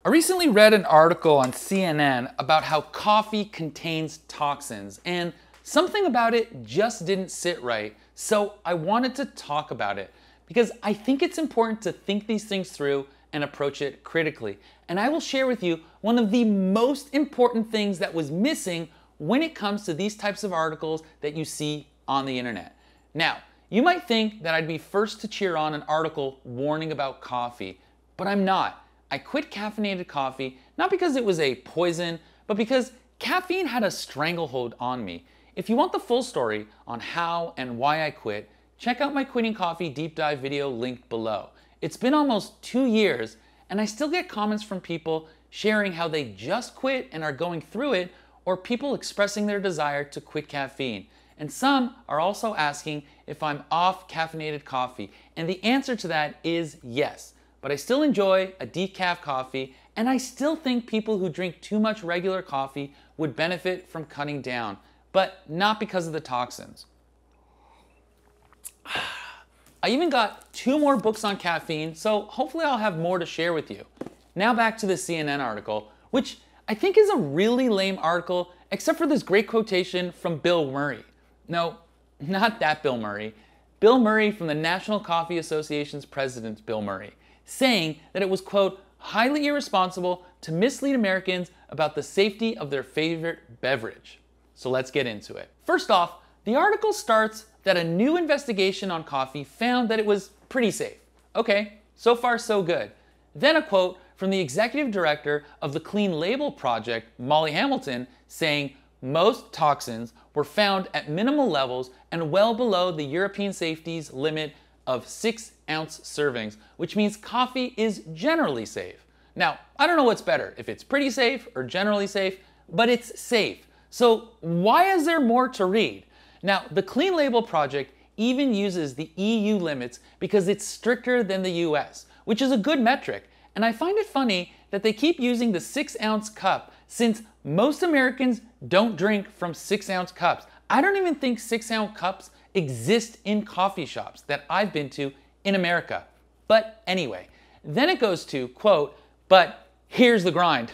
I recently read an article on CNN about how coffee contains toxins, and something about it just didn't sit right. So I wanted to talk about it because I think it's important to think these things through and approach it critically. And I will share with you one of the most important things that was missing when it comes to these types of articles that you see on the internet. Now, you might think that I'd be first to cheer on an article warning about coffee, but I'm not. I quit caffeinated coffee, not because it was a poison, but because caffeine had a stranglehold on me. If you want the full story on how and why I quit, check out my quitting coffee deep dive video linked below. It's been almost 2 years, and I still get comments from people sharing how they just quit and are going through it, or people expressing their desire to quit caffeine. And some are also asking if I'm off caffeinated coffee, and the answer to that is yes. But I still enjoy a decaf coffee, and I still think people who drink too much regular coffee would benefit from cutting down, but not because of the toxins. I even got 2 more books on caffeine, so hopefully I'll have more to share with you. Now back to the CNN article, which I think is a really lame article, except for this great quotation from Bill Murray. No, not that Bill Murray. Bill Murray from the National Coffee Association's president, Bill Murray, saying that it was, quote, highly irresponsible to mislead Americans about the safety of their favorite beverage. So let's get into it. First off, the article starts that a new investigation on coffee found that it was pretty safe. Okay, so far so good. Then a quote from the executive director of the Clean Label Project, Molly Hamilton, saying most toxins were found at minimal levels and well below the European safety's limit of 6-ounce servings, which means coffee is generally safe. Now, I don't know what's better, if it's pretty safe or generally safe, but it's safe. So why is there more to read? Now, the Clean Label Project even uses the EU limits because it's stricter than the US, which is a good metric. And I find it funny that they keep using the 6-ounce cup since most Americans don't drink from 6-ounce cups. I don't even think 6-ounce cups exist in coffee shops that I've been to in America. But anyway, then it goes to, quote, but here's the grind.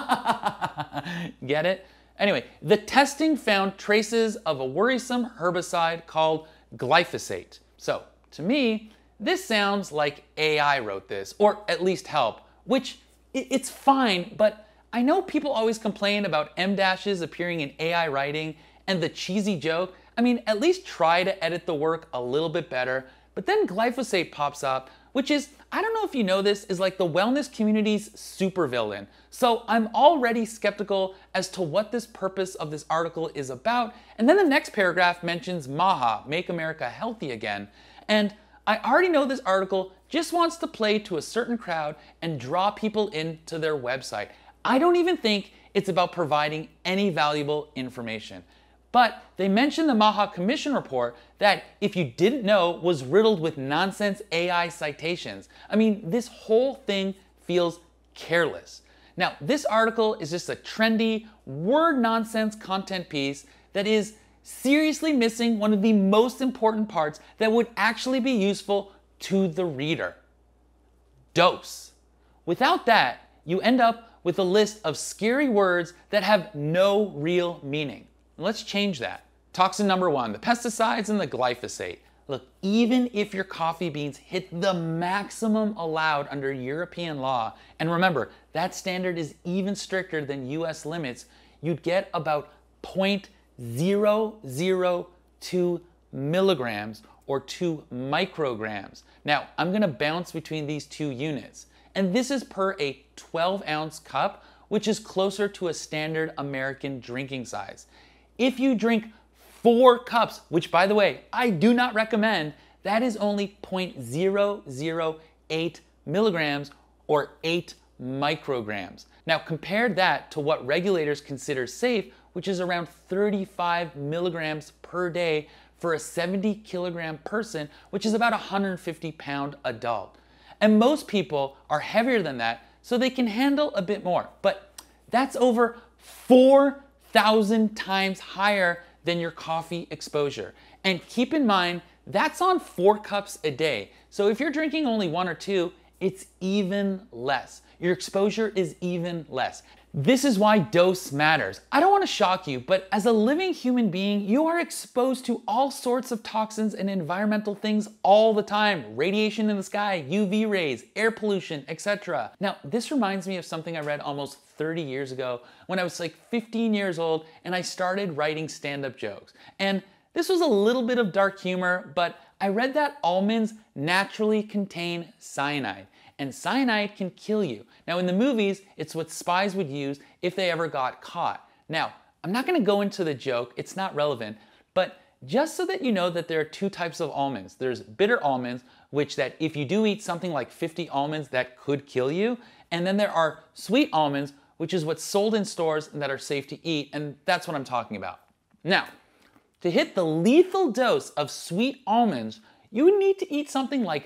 Get it? Anyway, the testing found traces of a worrisome herbicide called glyphosate. So, to me, this sounds like AI wrote this, or at least help, which it's fine, but I know people always complain about M-dashes appearing in AI writing and the cheesy joke. I mean, at least try to edit the work a little bit better. But then glyphosate pops up, which is, I don't know if you know this, is like the wellness community's supervillain. So I'm already skeptical as to what this purpose of this article is about. And then the next paragraph mentions MAHA, Make America Healthy Again. And I already know this article just wants to play to a certain crowd and draw people into their website. I don't even think it's about providing any valuable information. But they mentioned the MAHA Commission report that, if you didn't know, was riddled with nonsense AI citations. I mean, this whole thing feels careless. Now, this article is just a trendy, word nonsense content piece that is seriously missing one of the most important parts that would actually be useful to the reader. Dose. Without that, you end up with a list of scary words that have no real meaning. Let's change that. Toxin number 1, the pesticides and the glyphosate. Look, even if your coffee beans hit the maximum allowed under European law, and remember, that standard is even stricter than US limits, you'd get about 0.002 milligrams or 2 micrograms. Now, I'm gonna bounce between these 2 units, and this is per a 12-ounce cup, which is closer to a standard American drinking size. If you drink 4 cups, which by the way, I do not recommend, that is only 0.008 milligrams or 8 micrograms. Now compare that to what regulators consider safe, which is around 35 milligrams per day for a 70-kilogram person, which is about a 150-pound adult. And most people are heavier than that, so they can handle a bit more. But that's over 4,000 times higher than your coffee exposure. And keep in mind, that's on 4 cups a day. So if you're drinking only 1 or 2, it's even less. your exposure is even less. This is why dose matters. I don't want to shock you, but as a living human being, you are exposed to all sorts of toxins and environmental things all the time. Radiation in the sky, UV rays, air pollution, etc. Now, this reminds me of something I read almost 30 years ago when I was like 15 years old and I started writing stand-up jokes. And this was a little bit of dark humor, but I read that almonds naturally contain cyanide. And cyanide can kill you. Now in the movies, it's what spies would use if they ever got caught. Now, I'm not gonna go into the joke, it's not relevant, but just so that you know that there are two types of almonds. There's bitter almonds, which that if you do eat something like 50 almonds, that could kill you. And then there are sweet almonds, which is what's sold in stores and that are safe to eat, and that's what I'm talking about. Now, to hit the lethal dose of sweet almonds, you would need to eat something like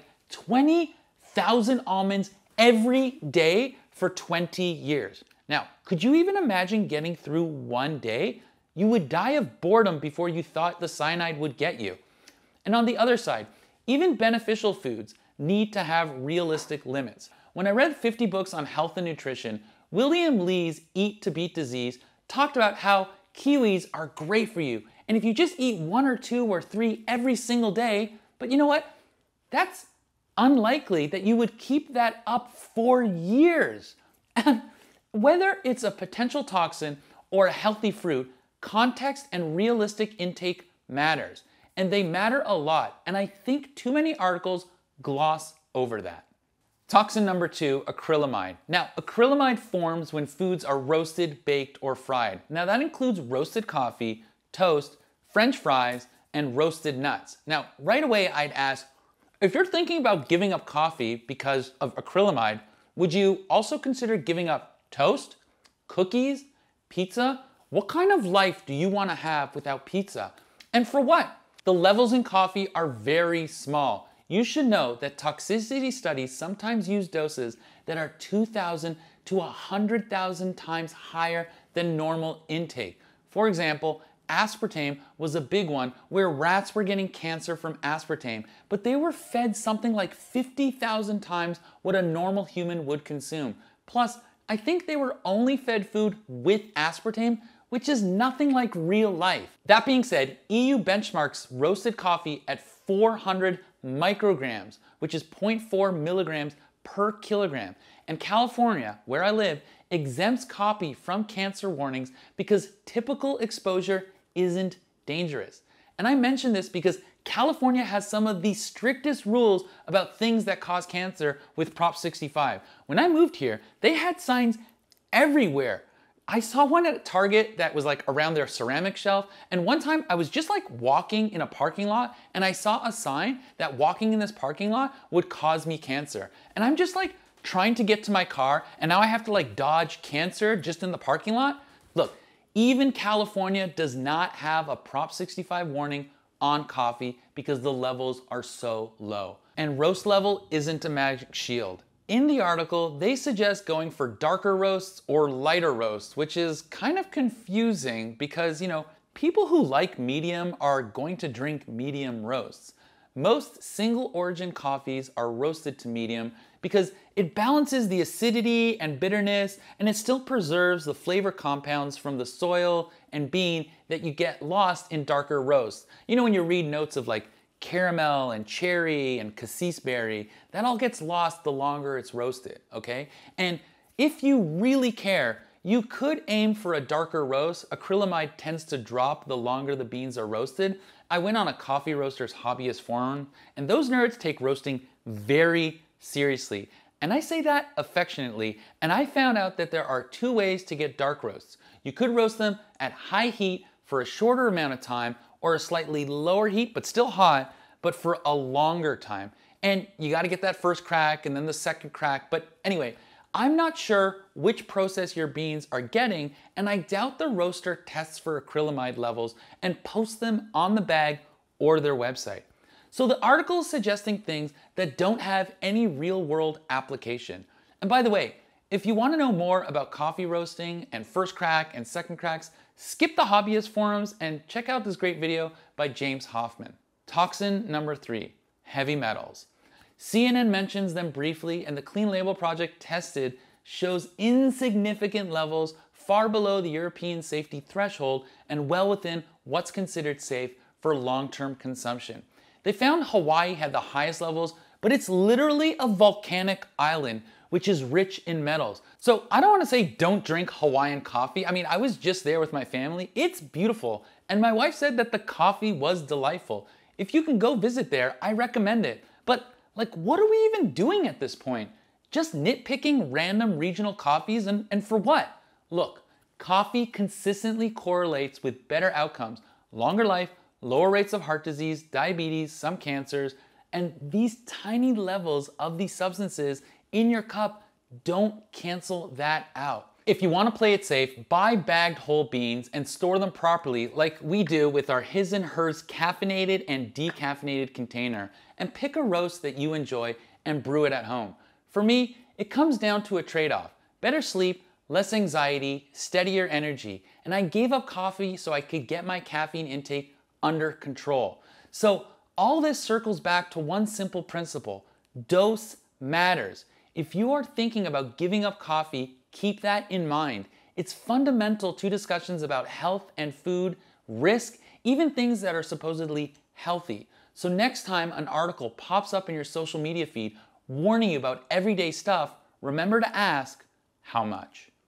20,000 almonds every day for 20 years. Now, could you even imagine getting through one day? You would die of boredom before you thought the cyanide would get you. And on the other side, even beneficial foods need to have realistic limits. When I read 50 books on health and nutrition, William Lee's Eat to Beat Disease talked about how kiwis are great for you. And if you just eat 1 or 2 or 3 every single day, but you know what? That's unlikely that you would keep that up for years. And whether it's a potential toxin or a healthy fruit, context and realistic intake matters. And they matter a lot. And I think too many articles gloss over that. Toxin number 2, acrylamide. Now, acrylamide forms when foods are roasted, baked, or fried. Now that includes roasted coffee, toast, French fries, and roasted nuts. Now, right away I'd ask, if you're thinking about giving up coffee because of acrylamide, would you also consider giving up toast, cookies, pizza? What kind of life do you want to have without pizza? And for what? The levels in coffee are very small. You should know that toxicity studies sometimes use doses that are 2,000 to 100,000 times higher than normal intake. For example, aspartame was a big one where rats were getting cancer from aspartame, but they were fed something like 50,000 times what a normal human would consume. Plus, I think they were only fed food with aspartame, which is nothing like real life. That being said, EU benchmarks roasted coffee at 400 micrograms, which is 0.4 milligrams per kilogram. And California, where I live, exempts coffee from cancer warnings because typical exposure isn't dangerous. And I mention this because California has some of the strictest rules about things that cause cancer with Prop 65. When I moved here, they had signs everywhere. I saw one at Target that was like around their ceramic shelf, and one time I was just like walking in a parking lot and I saw a sign that walking in this parking lot would cause me cancer. And I'm just like trying to get to my car and now I have to like dodge cancer just in the parking lot. Look, even California does not have a Prop 65 warning on coffee because the levels are so low. And roast level isn't a magic shield. In the article, they suggest going for darker roasts or lighter roasts, which is kind of confusing because, you know, people who like medium are going to drink medium roasts. Most single origin coffees are roasted to medium because it balances the acidity and bitterness and it still preserves the flavor compounds from the soil and bean that you get lost in darker roasts. You know, when you read notes of like caramel and cherry and cassis berry, that all gets lost the longer it's roasted, okay? And if you really care, you could aim for a darker roast. Acrylamide tends to drop the longer the beans are roasted. I went on a coffee roasters hobbyist forum, and those nerds take roasting very seriously. And I say that affectionately, and I found out that there are 2 ways to get dark roasts. You could roast them at high heat for a shorter amount of time, or a slightly lower heat, but still hot, but for a longer time. And you gotta get that first crack and then the second crack. But anyway, I'm not sure which process your beans are getting, and I doubt the roaster tests for acrylamide levels and posts them on the bag or their website. So the article is suggesting things that don't have any real world application. And by the way, if you wanna know more about coffee roasting and first crack and second cracks, skip the hobbyist forums and check out this great video by James Hoffman. Toxin number 3, heavy metals. CNN mentions them briefly and the Clean Label Project tested shows insignificant levels far below the European safety threshold and well within what's considered safe for long-term consumption. They found Hawaii had the highest levels, but it's literally a volcanic island, which is rich in metals. So I don't want to say don't drink Hawaiian coffee. I mean, I was just there with my family. It's beautiful. And my wife said that the coffee was delightful. If you can go visit there, I recommend it. But like, what are we even doing at this point? Just nitpicking random regional coffees and for what? Look, coffee consistently correlates with better outcomes, longer life, lower rates of heart disease, diabetes, some cancers, and these tiny levels of these substances in your cup don't cancel that out. If you want to play it safe, buy bagged whole beans and store them properly like we do with our his and hers caffeinated and decaffeinated container, and pick a roast that you enjoy and brew it at home. For me, it comes down to a trade-off. Better sleep, less anxiety, steadier energy, and I gave up coffee so I could get my caffeine intake under control. So all this circles back to one simple principle: dose matters. If you are thinking about giving up coffee, keep that in mind. It's fundamental to discussions about health and food, risk, even things that are supposedly healthy. So next time an article pops up in your social media feed warning you about everyday stuff, remember to ask, how much?